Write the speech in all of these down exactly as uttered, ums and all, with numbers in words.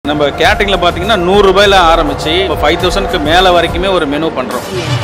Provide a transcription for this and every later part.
நம்ம கேட்டரிங்ல பாத்தீங்கன்னா நூறு ரூபாயில ஆரம்பிச்சு ஃபைவ் தௌசண்ட்க்கு மேல வரைக்குமே ஒரு மெனு பண்றோம்.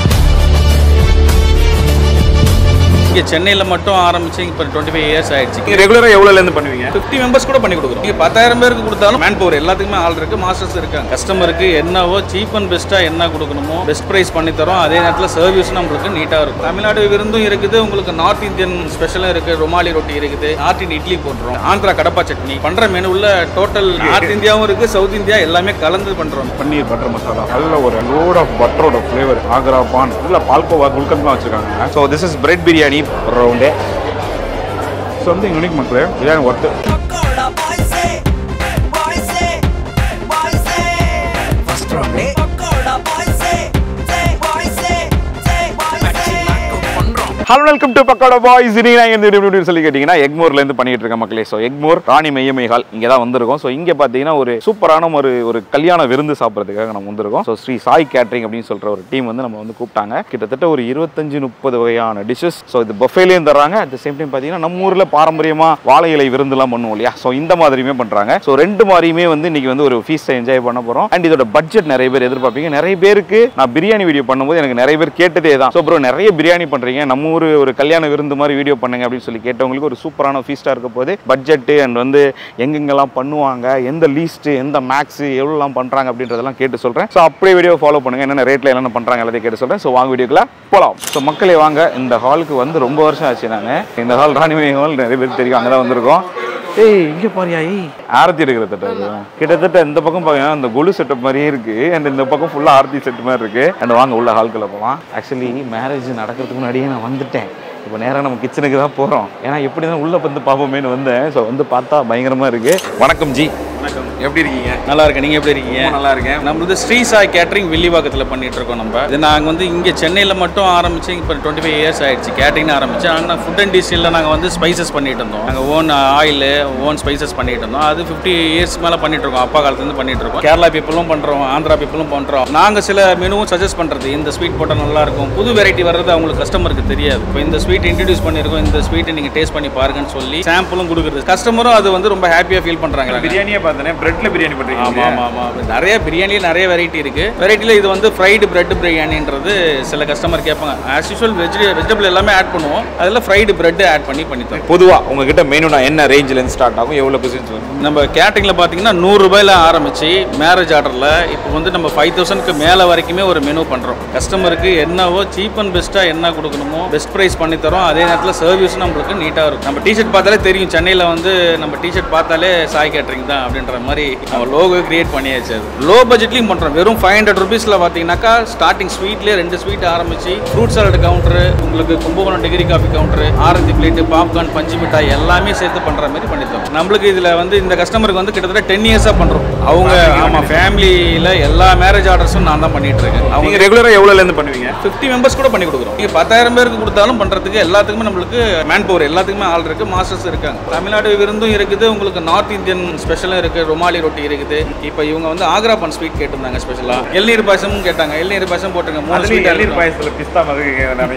இங்கே சென்னையில் மட்டும் ஆரம்பிச்சு இப்போ டுவெண்ட்டி ஃபைவ் இயர்ஸ் ஆயிடுச்சு. நீங்கள் ரெகுலராக எவ்வளோலேருந்து பண்ணுவீங்க? ஃபிஃப்டி மெம்பர்ஸ் கூட பண்ணி கொடுக்குறோம். நீங்கள் பத்தாயிரம் பேருக்கு கொடுத்தாலும் மேன் பவர் எல்லாத்துக்குமே ஆள் இருக்குது, மாஸ்டர்ஸ் இருக்காங்க. கஸ்டமருக்கு என்னவோ சீப் அண்ட் பெஸ்ட்டாக என்ன கொடுக்கணுமோ பெஸ்ட் ப்ரைஸ் பண்ணி தரோம். அதே நேரத்தில் சர்வீஸும் நம்மளுக்கு நீட்டாக இருக்கும். தமிழ்நாடு விருந்தும் இருக்குது, உங்களுக்கு நார்த் இந்தியன் ஸ்பெஷலும் இருக்குது, ரொமாலி ரொட்டி இருக்குது, நார்த் இந்தியன் இட்லி போடுறோம், ஆந்திரா கடப்பா சட்னி பண்ணுற மெனுவில் டோட்டல் நார்த் இந்தியாவும் இருக்குது, சவுத் இந்தியா எல்லாமே கலந்து பண்ணுறோம். பன்னீர் பட்டர் மசாலா நல்ல ஒரு லோட் ஆஃப் பட்டரோட ஃப்ளேவர், ஆக்ரா பான் இல்லை பால்கோவா குல்கந்த்லாம் வச்சுருக்காங்க. So this is bread biryani round. Something unique மக்களே, biryani worth. Hello welcome to Pakoda Boys. இன்னைக்கு நான் இந்த வீடியோ சொல்லி கேட்டிங்கன்னா எக்மோர்லேருந்து பண்ணிட்டு இருக்கேன் மக்களே. ஸோ எக்மோர் ராணி மெய்யமை ஹால் இங்கே தான் வந்திருக்கோம். ஸோ இங்கே பார்த்தீங்கன்னா ஒரு சூப்பரான ஒரு ஒரு கல்யாண விருந்து சாப்பிட்றதுக்காக நம்ம வந்திருக்கோம். ஸோ ஸ்ரீ சாய் கேட்டரிங் அப்படின்னு சொல்கிற ஒரு டீம் வந்து நம்ம வந்து கூப்பிட்டாங்க. கிட்டத்தட்ட ஒரு இருபத்தஞ்சு முப்பது வகையான டிஷ்ஷஸ். ஸோ இது பஃபேலையும் தர்றாங்க. அட் த சேம் டைம் பார்த்தீங்கன்னா நம்ம ஊரில் பாரம்பரியமாக வாழை இலை விருந்துலாம் பண்ணுவோம் இல்லையா, ஸோ இந்த மாதிரியுமே பண்ணுறாங்க. ஸோ ரெண்டு மாதிரியுமே வந்து இன்னைக்கு வந்து ஒரு ஃபீஸ்ட்டை என்ஜாய் பண்ண போகிறோம். அண்ட் இதோட பட்ஜெட் நிறைய பேர் எதிர்பார்ப்பீங்க. நிறைய பேருக்கு நான் பிரியாணி வீடியோ பண்ணும்போது எனக்கு நிறைய பேர் கேட்டதே தான், ஸோ ப்ரோ நிறைய பிரியாணி பண்ணுறீங்க, நம்ம ஊர் ஒரு கல்யாண விருந்து மாதிரி வீடியோ பண்ணுங்க அப்படின்னு சொல்லி கேட்டவங்களுக்கு ஒரு சூப்பரான ஃபீஸ்டா இருக்க போது பட்ஜெட் அண்ட் வந்து எங்கெங்கெல்லாம் பண்ணுவாங்க, எந்த லீஸ்ட் எந்த மேக்ஸ் எவ்வளோலாம் பண்றாங்க அப்படின்றதெல்லாம் கேட்டு சொல்றேன். ஸோ அப்படியே வீடியோ ஃபாலோ பண்ணுங்க, என்னென்ன ரேட்ல என்னென்ன பண்றாங்க எல்லாத்தையும் கேட்டு சொல்றேன். ஸோ வாங்க வீடியோக்குள்ள போலாம். ஸோ மக்களே வாங்க, இந்த ஹாலுக்கு வந்து ரொம்ப வருஷம் ஆச்சு. நான் இந்த ஹால் ராணிமை ஹால் நிறைய பேர் தெரியும், அங்கே தான் வந்திருக்கோம். ஏய் இங்கே பாரியா, ஏய் ஆரத்தி எடுக்கிற தட்டு கிட்டத்தட்ட இந்த பக்கம் பார்த்தீங்கன்னா இந்த கொலு செட்டப் மாதிரியே இருக்கு, அண்ட் இந்த பக்கம் ஃபுல்லாக ஆரத்தி செட் மாதிரி இருக்கு. அண்ட் வாங்க உள்ள ஹால்குள்ள போகலாம். ஆக்சுவலி மேரேஜ் நடக்கிறதுக்கு முன்னாடியே நான் வந்துட்டேன். இப்போ நேராக நம்ம கிச்சனுக்கு தான் போகிறோம். ஏன்னா எப்படி தான் உள்ளே வந்து பார்ப்போமேனு வந்தேன். ஸோ வந்து பார்த்தா பயங்கரமாக இருக்குது. வணக்கம் ஜி. வணக்கம், எப்படி இருக்கீங்க? நல்லா இருக்கேன், நீங்கள் எப்படி இருக்கீங்க? நல்லா இருக்கேன். நம்மளது ஸ்ரீ சாய் கேட்டரிங் வில்லிவாக்கத்தில் பண்ணிட்டு இருக்கோம். நம்ம இது நாங்கள் வந்து இங்கே சென்னையில் மட்டும் ஆரம்பிச்சு இப்போ டுவெண்ட்டி ஃபைவ் இயர்ஸ் ஆயிடுச்சு கேட்டரிங் ஆரம்பிச்சு. ஆனால் ஃபுட் அண்ட் டிஷ்ஷில் நாங்கள் வந்து ஸ்பைசஸ் பண்ணிட்டு இருந்தோம். நாங்கள் ஓன் ஆயில் ஓன் ஸ்பைசஸ் பண்ணிட்டு இருந்தோம். அது ஃபிஃப்டி இயர்ஸ் மேலே பண்ணிட்டு இருக்கோம், அப்பா காலத்துலேருந்து பண்ணிட்டு இருக்கோம். கேரளா பீப்புளும் பண்ணுறோம், ஆந்திரா பீப்புளும் பண்ணுறோம். நாங்கள் சில மெனுவும் சஜஸ்ட் பண்ணுறது, இந்த ஸ்வீட் போட்டால் நல்லா இருக்கும், புது வெரைட்டி வர்றது அவங்களுக்கு கஸ்டமருக்கு தெரியாது. இப்போ இந்த ஸ்வீட் இன்ட்ரடியூஸ் பண்ணியிருக்கோம், இந்த ஸ்வீட்டை நீங்கள் டேஸ்ட் பண்ணி பாருங்கன்னு சொல்லி சாம்பிளும் கொடுக்குறது. கஸ்டமரும் அது வந்து ரொம்ப ஹாப்பியாக ஃபீல் பண்ணுறாங்க. பிரியாணியே பார்த்தேன், பிரெட்ல பிரியாணி பண்ணுறீங்க. ஆமாம் ஆமாம் ஆமாம், நிறைய பிரியாணியில் நிறைய வெரைட்டி இருக்குது. வெரைட்டியில் இது வந்து ஃப்ரைடு பிரெட் பிரியாணின்றது சில கஸ்டமர் கேட்பாங்க. ஆஸ் யூஷுவல் வெஜ் வெஜிடபிள் எல்லாமே ஆட் பண்ணுவோம், அதில் ஃப்ரைடு பிரெட் ஆட் பண்ணி பண்ணித்தரோம். பொதுவாக உங்ககிட்ட மெனுனா என்ன ரேஞ்சிலேருந்து ஸ்டார்ட் ஆகும், எவ்வளோ குசின்ஸ் வரும்? நம்ம கேட்டரிங்கில் பார்த்தீங்கன்னா நூறு ரூபாயில் ஆரம்பிச்சு மேரேஜ் ஆர்டரில் இப்போ வந்து நம்ம ஃபைவ் தௌசண்ட்க்கு மேலே வரைக்குமே ஒரு மெனு பண்ணுறோம். கஸ்டமருக்கு என்னவோ சீப் அண்ட் பெஸ்ட்டாக என்ன கொடுக்கணுமோ பெஸ்ட் ப்ரைஸ் பண்ணி தரோம். அதே நேரத்தில் சர்வீஸும் நம்மளுக்கு நீட்டாக இருக்கும். நம்ம டிஷர்ட் பார்த்தாலே தெரியும், சென்னையில் வந்து நம்ம டிஷர்ட் பார்த்தாலே சாய் கேட்டரிங் தான் அப்படின்ற மாதிரி நம்ம லோகோ கிரியேட் பண்ணியாச்சு. அது லோ பட்ஜெட்லையும் பண்ணுறோம். வெறும் ஃபைவ் ஹண்ட்ரட் ருபீஸில் பார்த்தீங்கன்னாக்கா ஸ்டார்டிங் ஸ்வீட்லேயே ரெண்டு ஸ்வீட் ஆரம்பிச்சு ஃப்ரூட் சாலட் கவுண்டரு, உங்களுக்கு Kumbakonam degree coffee counter, orange plate, popcorn, பஞ்சு மிட்டாய் எல்லாமே சேர்த்து பண்ணுற மாதிரி பண்ணித்தரோம். நம்மளுக்கு இதில் வந்து இந்த கஸ்டமருக்கு வந்து கிட்டத்தட்ட டென் இயர்ஸாக பண்ணுறோம். அவங்க ஆமாம் ஃபேமிலியில் எல்லா மேரேஜ் ஆர்டர்ஸும் நான் தான் பண்ணிட்டு இருக்கேன். அவங்க ரெகுலராக எவ்வளோலேருந்து பண்ணுவீங்க? ஃபிஃப்டி மெம்பர்ஸ் கூட பண்ணி கொடுக்குறோம். நீங்கள் பத்தாயிரம் பேருக்கு கொடுத்தாலும் பண்ணுறதுக்கு எல்லாத்துக்குமே நம்மளுக்கு மேன் பவர் எல்லாத்துக்குமே ஆள் இருக்குது, மாஸ்டர்ஸ் இருக்காங்க. தமிழ்நாடு விருந்தும் இருக்குது, உங்களுக்கு நார்த் இந்தியன் ஸ்பெஷலும் இருக்குது, ரொமாலி ரொட்டி இருக்குது. இப்போ இவங்க வந்து ஆக்ரா பான் ஸ்வீட் கேட்டிருந்தாங்க ஸ்பெஷலாக. எள்நீர் பாயசமும் கேட்டாங்க, எள்நீர் பாயசம் போட்டுருங்க. மூணு ஸ்வீட் எள்நீர் பாயசத்தில் பிஸ்தா மாதிரி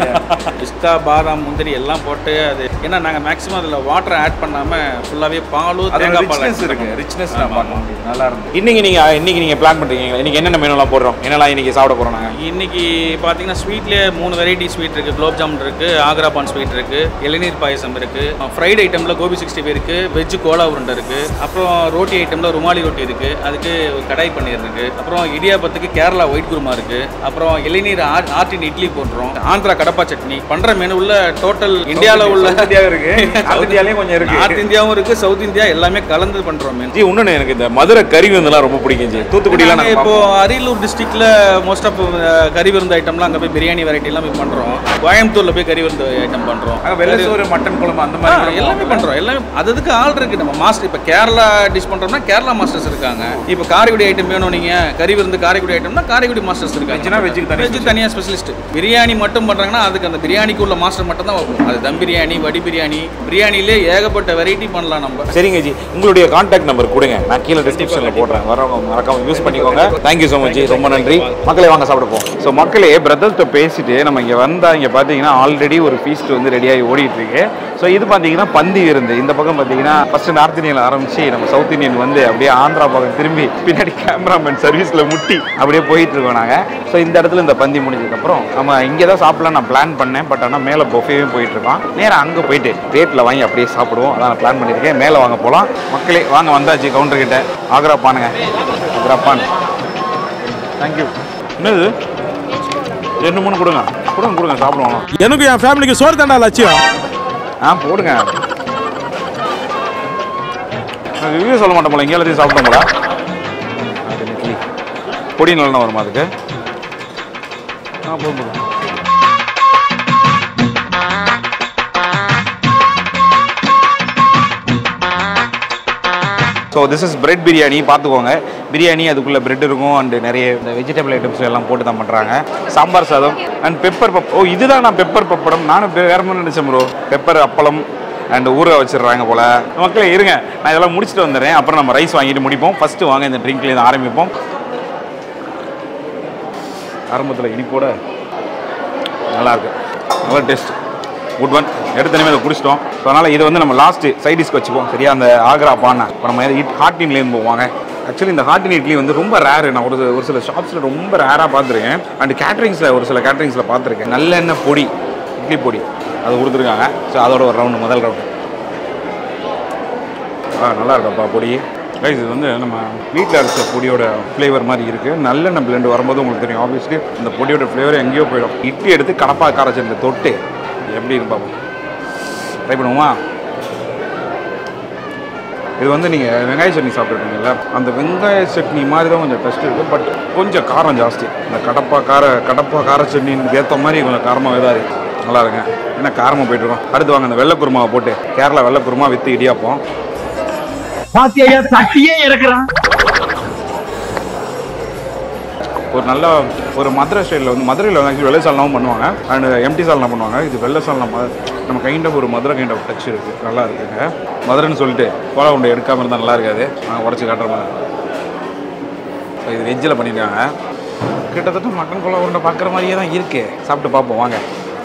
பிஸ்தா பாதாம் முந்திரி எல்லாம் போட்டு அது ஏன்னா நாங்கள் மேக்ஸிமம் அதில் வாட்டர் ஆட் பண்ணாமல் ஃபுல்லாகவே பாலும் தேங்காய் பால் இருக்குது. ரிச்னஸ் நல்லா இருக்கும். இன்னைக்கு நீங்கள் இன்னைக்கு நீங்கள் பிளான் பண்ணுறீங்க, இன்னைக்கு என்னென்ன மெனுலாம் போடுறோம், என்னெல்லாம் இன்னைக்கு சாப்பிட போகிறோம் நாங்கள்? இன்னைக்கு பார்த்தீங்கன்னா ஸ்வீட்லேயே மூணு வெரைட்டி ஸ்வீட் இருக்குது. குலோப் ஜாமுன் இருக்குது, ஆக்ரா பான் ஸ்வீட் இருக்குது, இளநீர் பாயசம் இருக்குது, ஃப்ரைட் ஐட்டமில் கோபி சிக்ஸ்டி ஃபைவ் இருக்குது, வெஜ் கோலா உருண்டை இருக்குது, அப்புறம் ரோட்டி ஐட்டமில் ருமாலி ரொட்டி இருக்குது, அதுக்கு கடாய் பன்னீர் இருக்குது, அப்புறம் இடியாப்பத்துக்கு கேரளா ஒயிட் குருமா இருக்குது, அப்புறம் இளநீர் ஆர்டின் இட்லி போடுறோம், ஆந்திரா கடப்பா சட்னி பண்ணுற மெனுவில் டோட்டல் இந்தியாவில் உள்ள இருக்கு, இந்தியாலையும் கொஞ்சம் இருக்குது, நார்த் இந்தியாவும் இருக்குது, சவுத் இந்தியா எல்லாமே கலந்து பண்ணுறோம். ஜி இன்னொன்று எனக்கு இந்த மதுரை கறி விருந்தெல்லாம் ரொம்ப பிடிக்கும் ஜி. தூத்துக்குடியில் இப்போ அரியலூர் டிஸ்ட்ரிக்டில் மோஸ்ட் ஆஃப் கறி விருந்து ஐட்டம்லாம் அங்கே போய் பிரியாணி வெரைட்டி எல்லாம் போய் பண்ணுறோம். கோயம்புத்தூரில் போய் கறி விருந்து ஐட்டம் பண்ணுறோம், வெள்ளசோறு மட்டன் குழம்பு அந்த மாதிரி எல்லாமே பண்ணுறோம். எல்லாமே அதுக்கு ஆள் இருக்குது. நம்ம மாஸ்டர் இப்போ கேரளா டிஷ் பண்ணுறோம்னா கேரளா மாஸ்டர்ஸ் இருக்காங்க. இப்போ காரைக்குடி ஐட்டம் வேணும் நீங்கள் கறி விருந்து காரைக்குடி ஐட்டம்னா காரைக்குடி மாஸ்டர்ஸ் இருக்காங்க. வெஜ்ஜுக்கு வெஜ்ஜு தனியாக ஸ்பெஷலிஸ்ட். பிரியாணி மட்டும் பண்ணுறாங்கன்னா அதுக்கு அந்த பிரியாணிக்கு உள்ள மாஸ்டர் மட்டும் தான் வைப்போம். அது தம் பிரியாணி, வடி பிரியாணி, பிரியாணிலே ஏகப்பட்ட வெரைட்டி பண்ணலாம் நம்ம. சரிங்க ஜி, உங்களுடைய கான்டாக்ட் நம்பர் கொடுங்க, நான் கீழே டிஸ்கிரிப்ஷனில் போடுறேன், வரவங்க மறக்காம யூஸ் பண்ணிக்கோங்க. தேங்க்யூ ஸோ மச் ஜி, ரொம்ப நன்றி. மக்களே வாங்க சாப்பிட போவோம். ஸோ மக்களே பிரதர்ஸ்ட்ட பேசிட்டு நம்ம இங்கே வந்தால் இங்கே பார்த்தீங்கன்னா ஆல்ரெடி ஒரு ஃபீஸ்ட் வந்து ரெடியாகி ஓடிட்டு இருக்கு. ஸோ இது பார்த்தீங்கன்னா பந்தி விருந்து. இந்த பக்கம் பார்த்தீங்கன்னா ஃபர்ஸ்ட் நார்த் இந்தியனில் ஆரம்பிச்சு நம்ம சவுத் இந்தியன் வந்து அப்படியே ஆந்திரா பக்கம் திரும்பி பின்னாடி கேமராமேன் சர்வீஸில் முட்டி அப்படியே போயிட்டு இருக்கோம் நாங்கள். ஸோ இந்த இடத்துல இந்த பந்தி முடிஞ்சதுக்கப்புறம் நம்ம இங்கே தான் சாப்பிடலாம் நான் பிளான் பண்ணேன். பட் ஆனால் மேலே பொஃபேவும் போயிட்டு இருக்கோம். நேராக அங்கே போயிட்டு ரேட்டில் வாங்கி அப்படியே சாப்பிடுவோம். அதான் நான் பிளான் பண்ணியிருக்கேன். மேலே வாங்க போகலாம். மக்களே வாங்க, வந்தாச்சு கவுண்டர்கிட்ட. ஆக்ரா பானுங்க, ஆக்ரா பான். தேங்க்யூ. என்னது ரெண்டு மூணு கொடுங்க கொடுங்க கொடுங்க சாப்பிடுவோம். எனக்கு என் ஃபேமிலிக்கு சோறு தாண்டா லட்சியம். ஆ போடுங்க. ரிவ்யூ சொல்ல மாட்டோம் போல, இங்கே எல்லாத்தையும் சாப்பிட்டோம் போல. இட்லி பொடி நல்லா வருமா அதுக்கு? ஆ போதும் போதும். So this is bread biryani. பார்த்துக்கோங்க, பிரியாணி அதுக்குள்ளே பிரெட் இருக்கும் அண்டு நிறைய இந்த வெஜிடபிள் ஐட்டம்ஸ் எல்லாம் போட்டு தான் பண்ணுறாங்க. சாம்பார் சாதம் அண்ட் பெப்பர் பப். ஓ இதுதான் நான் பெப்பர் பப்படம். நானும் வேறு மாதிரி நினச்சேன் ப்ரோ. பெப்பர் அப்பளம் அண்ட் ஊற வச்சிடுறாங்க போல். மக்களே இருங்க, நான் இதெல்லாம் முடிச்சுட்டு வந்துடுறேன். அப்புறம் நம்ம ரைஸ் வாங்கிட்டு முடிப்போம். ஃபஸ்ட்டு வாங்க இந்த ட்ரிங்க்லேருந்து ஆரம்பிப்போம். ஆரம்பத்தில் இனிப்போட நல்லாயிருக்கு, நல்லா டேஸ்ட், குட் ஒன். எடுத்தனமே அதை குடிச்சிட்டோம். ஸோ அதனால் இது வந்து நம்ம லாஸ்ட்டு சைடிஷ்க்கு வச்சுப்போம். சரியா? அந்த ஆக்ரா பானை இப்போ நம்ம இட் ஹாட்டின்லேருந்து போவாங்க. ஆக்சுவலி இந்த ஹாட்டின் இட்லி வந்து ரொம்ப ரேரு. நான் ஒரு ஒரு சில ஷாப்ஸில் ரொம்ப ரேராக பார்த்துருக்கேன். அண்ட் கேட்ரிங்ஸில் ஒரு சில கேட்ரிங்ஸில் பார்த்துருக்கேன். நல்லெண்ணெய் பொடி, இட்லி பொடி அது கொடுத்துருக்காங்க. ஸோ அதோட ஒரு ரவுண்டு, முதல் ரவுண்டு. ஆ நல்லா இருக்கப்பா பொடி. ரைஸ் இது வந்து நம்ம வீட்டில் அரைச்ச பொடியோட ஃப்ளேவர் மாதிரி இருக்குது. நல்லெண்ணெய் பிளெண்டு வரும்போது உங்களுக்கு தெரியும், ஆப்வியஸ்லி இந்த பொடியோட ஃப்ளேவர் எங்கேயோ போயிடும். இட்லி எடுத்து கடப்பா காரச்சட்டில் தொட்டு எப்படி இருக்கு பார்ப்போம். ட்ரை பண்ணுவோமா? இது வந்து நீங்கள் வெங்காய சட்னி சாப்பிட்ருக்கீங்கல்ல, அந்த வெங்காய சட்னி மாதிரி தான் கொஞ்சம் டெஸ்ட் இருக்குது. பட் கொஞ்சம் காரம் ஜாஸ்தி. இந்த கடப்பா கார கடப்பா கார சட்னின்னு ஏற்ற மாதிரி கொஞ்சம் காரமாக தான் இருக்குது. நல்லா இருக்குங்க. ஏன்னா காரமாக போயிட்டுருக்கோம். அடுத்து வாங்க இந்த வெள்ளை குருமாவை போட்டு, கேரளா வெள்ளை குருமா வித்து இடியாப்போம். ஒரு நல்ல ஒரு மதுரை ஸ்டைலில் வந்து மதுரையில் வந்து ஆக்சுவலி வெள்ளை சால்னாவும் பண்ணுவாங்க அண்ட் எம்டி சால்னா பண்ணுவாங்க. இது வெள்ளை சால்னா நம்ம கைண்ட் ஆஃப் ஒரு மதுரை கைண்ட் ஆஃப் டச் இருக்குது. நல்லா இருக்குங்க. மதுரைன்னு சொல்லிட்டு கோலா உண்டை எடுக்காமல் இருந்தால் நல்லா இருக்காது. நான் உடச்சி காட்டுற மாதிரி. ஸோ இது வெஜ்ஜில் பண்ணியிருக்காங்க. கிட்டத்தட்ட மட்டன் கோலா உண்டை பார்க்குற மாதிரியே தான் இருக்குது. சாப்பிட்டு பார்ப்போம் வாங்க.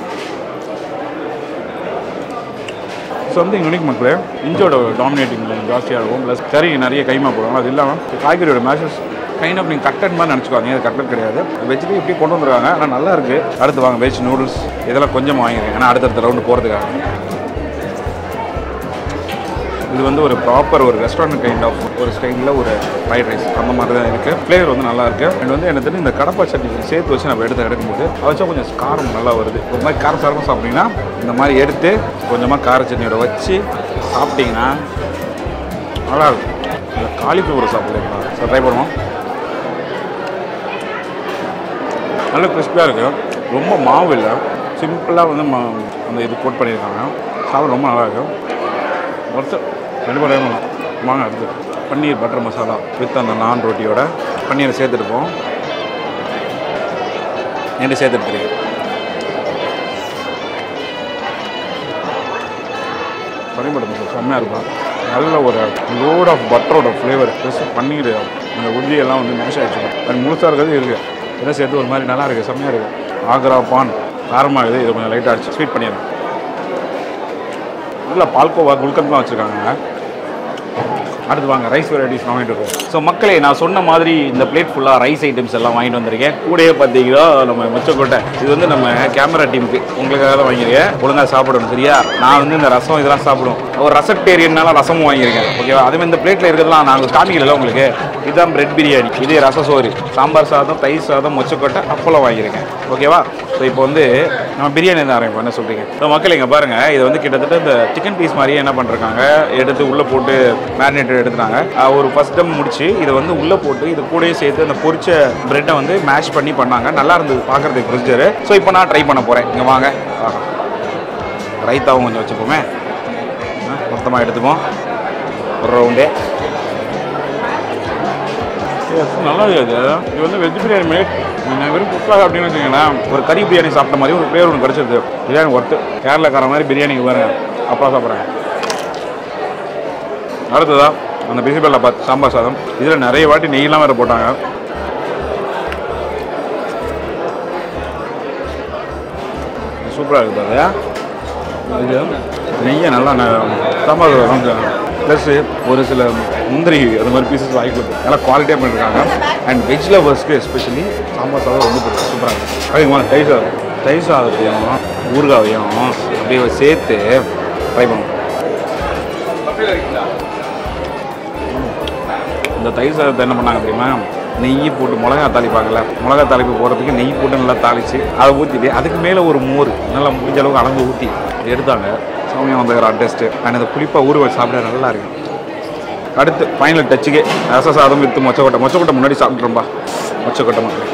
சம்திங் யூனிக் மக்களே. இஞ்சோட டாமினேட்டிங் ஜாஸ்தியாக இருக்கும். ப்ளஸ் கறி நிறைய கைமா போடுவாங்க. அது இல்லாமல் காய்கறியோட மேஷஸ் கைண்ட் ஆஃப் நீங்கள் கட்லட் மாதிரி நினச்சிக்குவாங்க. அது கட்லட் கிடையாது. வெஜ்லேயும் இப்படி கொண்டு வந்துருக்காங்க. ஆனால் நல்லா இருக்குது. அடுத்து வாங்க வெஜ் நூடுல்ஸ் இதெல்லாம் கொஞ்சம் வாங்கிருக்கேன். ஏன்னா அடுத்தடுத்த ரவுண்டு போகிறதுக்காக. இது வந்து ஒரு ப்ராப்பர் ஒரு ரெஸ்டாரண்ட் கைண்ட் ஆஃப் ஒரு ஸ்டைலில் ஒரு ஃப்ரைட் ரைஸ் அந்த மாதிரி தான் இருக்குது. ஃப்ளேவர் வந்து நல்லா இருக்குது. அண்ட் வந்து எனக்கு தெரிஞ்சு இந்த கடப்பா சட்னி சேர்த்து வச்சு நம்ம எடுத்து எடுக்கும்போது அதை வச்சா கொஞ்சம் காரம் நல்லா வருது. ஒரு மாதிரி காரம் சாரமாக சாப்பிட்டீங்கன்னா இந்த மாதிரி எடுத்து கொஞ்சமாக கார சட்னியோட வச்சு சாப்பிட்டீங்கன்னா நல்லா இருக்கும். இந்த காலிஃப்ளவர் சாப்பிட்றீங்களா? சார் ட்ரை பண்ணுவோம். நல்ல கிறிஸ்பியாக இருக்குது. ரொம்ப மாவு இல்லை, சிம்பிளாக வந்து மா அந்த இது கோட் பண்ணியிருக்காங்க. சாப்பிட ரொம்ப நல்லா இருக்கும். ஒருத்தர் ரெண்டு பேர் வேணும் வாங்க. அடுத்து பன்னீர் பட்டர் மசாலா வித் அந்த நான் ரொட்டியோட பன்னீரை சேர்த்துருப்போம். ரெண்டு சேர்த்துருக்கேன். பன்னீர் பட்டர் மசாலா செம்மையாக இருக்கும். நல்ல ஒரு லோட் ஆஃப் பட்டரோட ஃப்ளேவர் ப்ளஸ் பன்னீர் அந்த உருளியெல்லாம் வந்து மேஷ் ஆகிடுச்சு. அது முழுசாக இருக்கிறது இருக்குது. இதெல்லாம் சேர்த்து ஒரு மாதிரி நல்லா இருக்குது, செம்மையாக இருக்குது. ஆக்ரா பான் காரமாக இருக்குது. இது கொஞ்சம் லைட்டாக ஆச்சு. ஸ்வீட் பண்ணிடுறேன். இல்லை பால்கோவா குல்கந்தான் வச்சுருக்காங்க. அடுத்து வாங்க ரைஸ் வெரைட்டிஸ் வாங்கிட்டு இருக்கோம். ஸோ மக்களே நான் சொன்ன மாதிரி இந்த பிளேட் ஃபுல்லாக ரைஸ் ஐட்டம்ஸ் எல்லாம் வாங்கிட்டு வந்திருக்கேன். கூடயே பார்த்தீங்கன்னா நம்ம மொச்சக்கொட்டை இது வந்து நம்ம கேமரா டீமுக்கு உங்களுக்காக தான் வாங்கியிருக்கேன். ஒழுங்காக சாப்பிடணும் சரியா? நான் வந்து இந்த ரசம் இதெல்லாம் சாப்பிடுவோம். ஒரு ரசட்டேரியனால ரசமும் வாங்கியிருக்கேன். ஓகேவா? அதே மாதிரி இந்த பிளேட்டில் இருக்கிறதுலாம் நாங்கள் காமிக்கல உங்களுக்கு. இதுதான் பிரெட் பிரியாணி, இதே ரச சோறு, சாம்பார் சாதம், தயிர் சாதம், மொச்சக்கொட்டை, அப்பளம் வாங்கியிருக்கேன். ஓகேவா? ஸோ இப்போ வந்து நம்ம பிரியாணி தான் ஆரம்பிப்போம். என்ன சொல்கிறீங்க? ஸோ மக்கள் இங்கே பாருங்கள், இது வந்து கிட்டத்தட்ட இந்த சிக்கன் பீஸ் மாதிரியே என்ன பண்ணுறாங்க, எடுத்து உள்ளே போட்டு மேரினேட்டட் எடுத்துட்டாங்க. ஒரு ஃபஸ்ட் டம் முடிச்சு இதை வந்து உள்ளே போட்டு இது கூடயே சேர்த்து அந்த பொரிச்ச பிரெட்டை வந்து மேஷ் பண்ணி பண்ணாங்க. நல்லா இருந்தது பார்க்குறதுக்கு ப்ரொசீஜர். ஸோ இப்போ நான் ட்ரை பண்ண போகிறேன். இங்கே வாங்க. ரைத்தாவும் கொஞ்சம் வச்சுப்போமே, மொத்தமாக எடுத்துப்போம் ஒரு ரவுண்டே. நல்லா இருக்குது. இது வந்து வெஜ் பிரியாணி மேட். நீங்கள் வெறும் குக்காக அப்படின்னு வச்சுக்கோங்களேன், ஒரு கறி பிரியாணி சாப்பிட்ட மாதிரி ஒரு ஃப்ளேவர் ஒன்று கிடச்சிருது. பிரியாணி ஒர்த்து. கேரளாக்கார மாதிரி பிரியாணிக்கு பாருங்க அப்பா சாப்பிட்றேன். அடுத்ததா அந்த பிசிபெல்லா பாத் சாம்பார் சாதம். இதில் நிறைய வாட்டி நெய்யெல்லாம் வேறு போட்டாங்க. சூப்பராக இருக்குது. அது இது நெய்யை நல்லா சாம்பார் கொஞ்சம் ப்ளஸ்ஸு ஒரு சில முந்திரி அது மாதிரி பீசஸ் வாங்கி கொடுத்து நல்லா குவாலிட்டியாக பண்ணியிருக்காங்க. அண்ட் வெஜ் லவர்ஸ்க்கு எஸ்பெஷலி சாம்பார் சாதம் ரொம்ப பிடிக்கும், சூப்பராக இருக்கும். அதுக்கு தயிர் சாதம் தயிர் சாதத்தையும் ஊறுகாவையும் அப்படியே சேர்த்து ட்ரை பண்ணுவோம். இந்த தயிர் சாதத்தை என்ன பண்ணாங்க தெரியுமா, நெய் போட்டு மிளகா தாளிப்பாங்கல்ல, மிளகா தாளிப்பு போடுறதுக்கு நெய் போட்டு நல்லா தாளித்து அதை ஊற்றிட்டு அதுக்கு மேலே ஒரு மோர் நல்லா முடிஞ்ச அளவுக்கு அளந்து ஊற்றி எடுத்தாங்க. சமயம் வந்துக்கிற டேஸ்ட்டு அண்ட் அந்த புளிப்பாக ஊற வச்சு சாப்பிட நல்லா இருக்கு. அடுத்து ஃபைனல் டச்சுக்கே ரச சாதம் வித்து மொச்சக்கொட்டை. மொச்சக்கொட்டை முன்னாடி சாப்பிட்றோம்பா, மொச்சக்கொட்டை மக்கள்.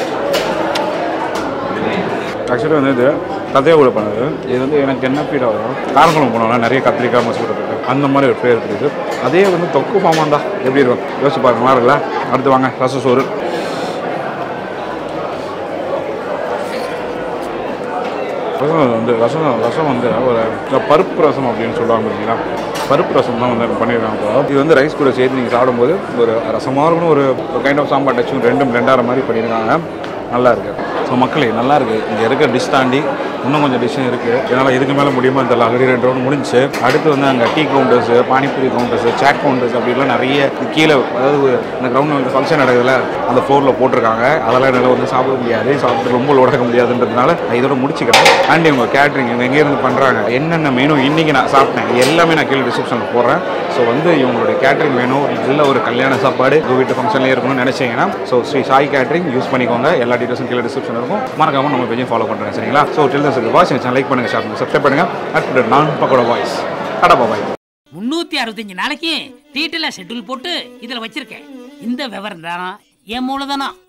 ஆக்சுவலி வந்து இது கதையை கூட பண்ணுது. இது வந்து எனக்கு என்ன ஃபீல் ஆகும், காரக்குழம்பு போனோம்னா நிறைய கத்திரிக்காய் மொச்சக்கொட்டை இருக்குது, அந்த மாதிரி ஒரு பேர் இருக்குது. அதே வந்து தொக்கு ஃபார்மாண்டா எப்படி இருக்கும் யோசிச்சு பாருங்க, நல்லா இருக்குல்ல. அடுத்து வாங்க ரச சோறு. ரசம் வந்து ரசம் ரசம் வந்து ஒரு பருப்பு ரசம் அப்படின்னு சொல்லுவாங்க பார்த்தீங்களா, பருப்பு ரசம் தான் வந்து பண்ணியிருக்காங்க. இது வந்து ரைஸ் கூட சேர்த்து நீங்கள் சாப்பிடும்போது ஒரு ரசமாக இருக்கணும், ஒரு கைண்ட் ஆஃப் சாம்பார் டச்சும் ரெண்டும் ரெண்டாயிரம் மாதிரி பண்ணியிருக்காங்க. நல்லா இருக்குது. ஸோ மக்களே நல்லா இருக்குது. இங்கே இருக்க டிஷ் தாண்டி இன்னும் கொஞ்சம் டிஷ்ஷும் இருக்குது. இதனால் இதுக்கு மேலே முடியுமா தெரியல. ஆல்ரெடி ரெண்டு ரவுண்ட் முடிஞ்சு. அடுத்து வந்து அங்கே tea counters, panipuri counters, chaat counters அப்படிலாம் நிறைய கீழே, அதாவது இந்த கிரவுண்ட் வந்து ஃபங்க்ஷன் நடக்குதுல அந்த ஃப்ளோரில் போட்டிருக்காங்க. அதெல்லாம் என்னால் வந்து சாப்பிட முடியாது, சாப்பிட்டு ரொம்ப லோடக்க முடியாதுன்றதுனால இதோட முடிச்சுக்கிறேன். அண்ட் இவங்க கேட்ரிங் இவங்க எங்கேருந்து பண்ணுறாங்க, என்னென்ன மெனு இன்றைக்கி நான் சாப்பிட்டேன் எல்லாமே நான் கீழே டிஸ்கிரிப்ஷனில் போடுறேன். ஸோ வந்து இவங்களுடைய கேட்ரிங் மெனு இல்லை ஒரு கல்யாண சாப்பாடு உங்கள் வீட்டு ஃபங்க்ஷன்லேயே இருக்கணும்னு நினச்சிங்கன்னா so Sri Sai catering use பண்ணிக்கோங்க. எல்லா டீட்டெயில்ஸும் கீழே டிஸ்கிரிப்ஷன் இருக்கும். மறக்காமல் நம்ம பேஜையும் ஃபாலோ பண்ணுறேன், சரிங்களா? So till then watch channel like பண்ணுங்கள், ஷேர் பண்ணுங்கள், சப்ஸ்கிரைப் பண்ணுங்கள். அட் நான் பக்கோடா வாய்ஸ் கடை பாய். முன்னூத்தி அறுபத்தஞ்சு நாளைக்கு டீட்டெயிலாக ஷெட்யூல் போட்டு இதில் வச்சிருக்கேன். இந்த விவரம் தான் என் மூலதனம்.